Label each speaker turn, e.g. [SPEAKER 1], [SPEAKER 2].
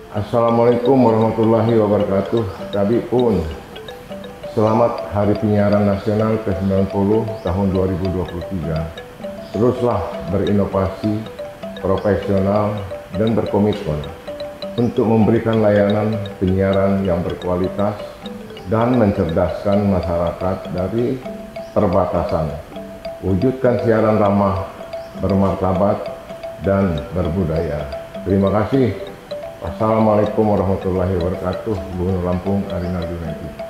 [SPEAKER 1] Assalamualaikum warahmatullahi wabarakatuh. Kami pun selamat Hari Penyiaran Nasional ke-90 tahun 2023. Teruslah berinovasi, profesional, dan berkomitmen untuk memberikan layanan penyiaran yang berkualitas dan mencerdaskan masyarakat dari perbatasan. Wujudkan siaran ramah, bermartabat, dan berbudaya. Terima kasih. Wassalamualaikum warahmatullahi wabarakatuh. Gubernur Lampung Arinal Junaidi.